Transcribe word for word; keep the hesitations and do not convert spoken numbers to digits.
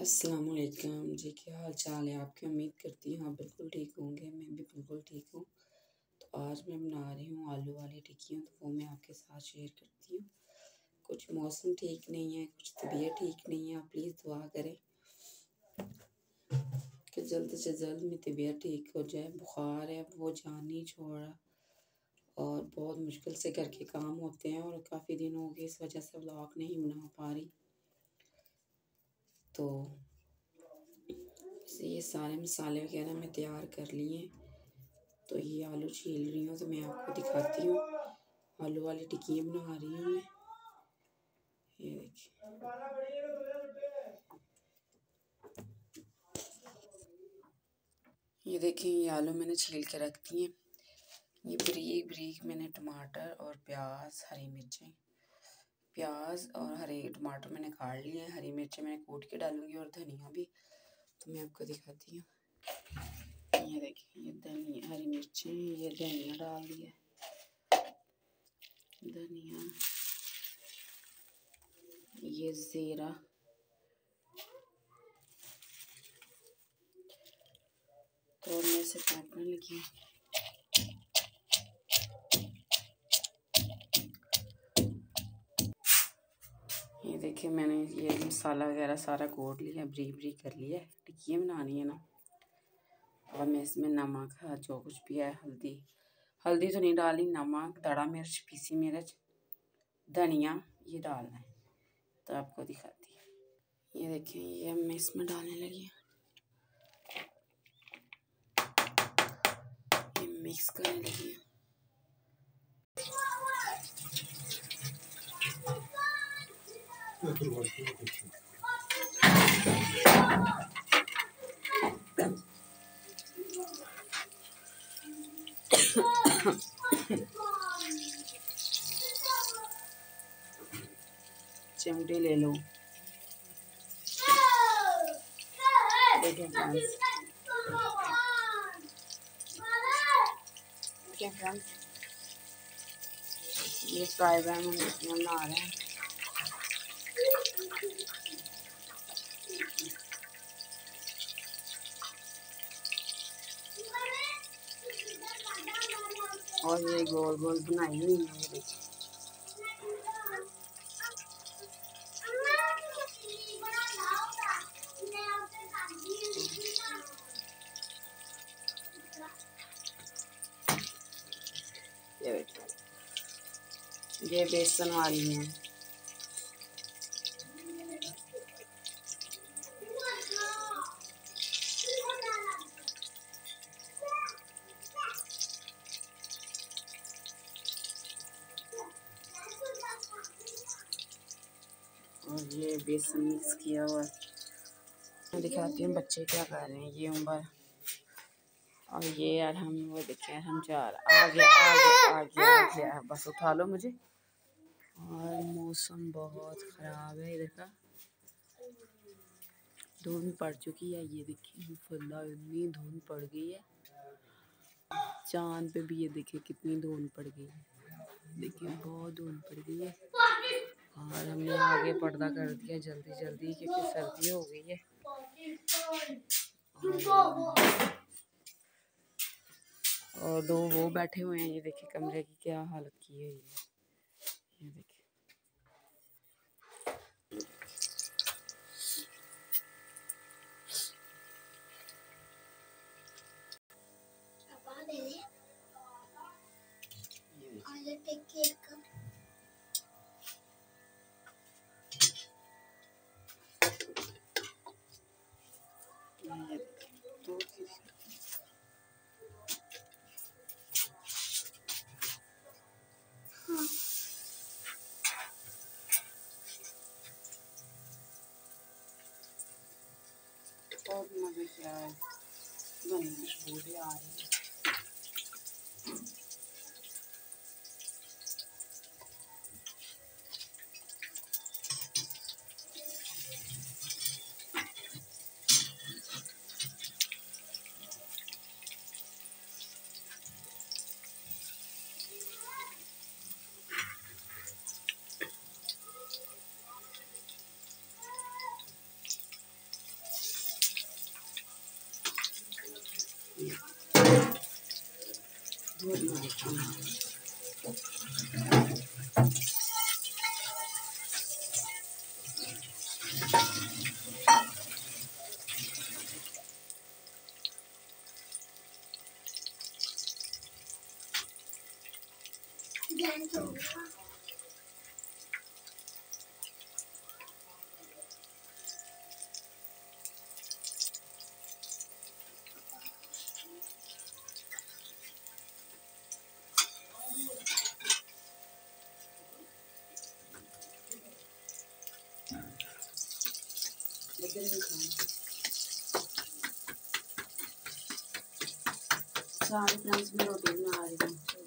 अस्सलाम वालेकुम जी। क्या हाल चाल है आपकी? उम्मीद करती हूँ आप बिल्कुल ठीक होंगे। मैं भी बिल्कुल ठीक हूँ। तो आज मैं बना रही हूँ आलू वाली टिक्कियाँ, तो वो मैं आपके साथ शेयर करती हूँ। कुछ मौसम ठीक नहीं है, कुछ तबीयत ठीक नहीं है। आप प्लीज़ दुआ करें कि जल्द से जल्द मेरी तबीयत ठीक हो जाए। बुखार है, वो जान नहीं छोड़ रहा और बहुत मुश्किल से घर के काम होते हैं और काफ़ी दिन हो गए, इस वजह से व्लॉग नहीं बना पा रही। तो ये सारे मसाले वगैरह मैं तैयार कर लिए हैं। तो ये आलू छील रही हूँ, तो मैं आपको दिखाती हूँ। आलू वाली टिक्कियाँ बना रही हूँ मैं। ये देखिए, ये देखें, ये आलू मैंने छील के रख दिए। ये बारीक बारीक मैंने टमाटर और प्याज, हरी मिर्चें, प्याज और हरे टमाटर मैंने काट लिए हैं। हरी मिर्चें मैंने कूट के डालूंगी और धनिया भी। तो मैं आपको दिखाती हूँ। ये देखिए, ये धनिया, हरी मिर्चें, ये धनिया डाल दिया, धनिया, ये ज़ीरा, तो मैं इसे काटने लगी। ये देखिए, मैंने ये मसाला वगैरह सारा कूट लिया, ब्री ब्री कर लिया। टिक्कियाँ बनानी है ना। और मैं इसमें नमक, जो कुछ भी है, हल्दी हल्दी तो नहीं डाली, नमक, दड़ा मिर्च, पीसी मिर्च, धनिया, ये डालना है। तो आपको दिखाती है। ये देखिए, ये मैं इसमें डालने लगी, ये मिक्स करने लगी। चिमटी ले लो। देखिए फ्रेंड्स, देखिए फ्रेंड्स, ये फ्राई पैन हम टिक्कियाँ बना रहे हैं। और ये गोल गोल बनाई हुई है। ये देखिए, ये देखिए, ये बेसन वाली हैं। और ये बेसन मिक्स किया हुआ है। मैं दिखाती हूँ बच्चे क्या कर रहे हैं। ये उम्र और ये यार, हम वो देखें, हम चार आगे आगे आगे आगे, बस उठा लो मुझे। और मौसम बहुत ख़राब है इधर का, धुंध पड़ चुकी है। ये देखिए, फुल्ला इतनी धुंध पड़ गई है। चांद पे भी ये देखिए कितनी धुंध पड़ गई है। देखिए, बहुत धुंध पड़ गई है। और हमने आगे पर्दा कर दिया जल्दी जल्दी, क्योंकि सर्दी हो गई है। और दो वो बैठे हुए हैं। ये देखिए, कमरे की क्या हालत की है। ये ये देखिए, तो बहुत मज़े से आए, बनी खुशबू भी आ रही है। सारे फ्रेंड्स में रोटी बना रही हूँ।